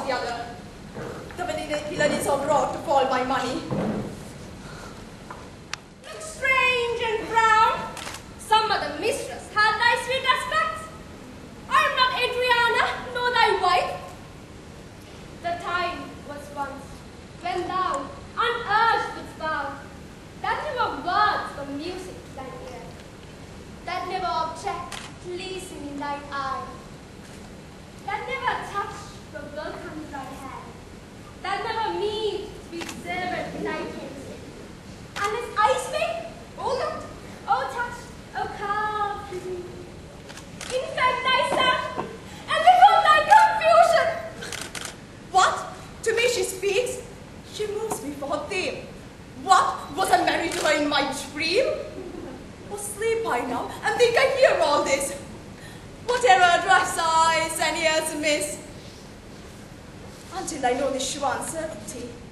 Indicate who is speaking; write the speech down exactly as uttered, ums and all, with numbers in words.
Speaker 1: the other. The villain is so broad to fall by money.
Speaker 2: Look strange and brown. Some other mistress had thy sweet aspects. I am not Adriana, nor thy wife. The time was once when thou, unurged wouldst bow, that never words for music to thine ear, that never object pleasing in thine eye, that never touch the welcome to thy hand, that never meet to be severed in thy kiss. And his eyes spake, oh looked, oh touched, oh carved with me. Infect thyself, and before thy confusion.
Speaker 1: What? To me she speaks? She moves me for her theme. What? Was I married to her in my dream? Or sleep I now, and think I hear all this? Whatever address eyes and ears miss, until I know this sure certainty.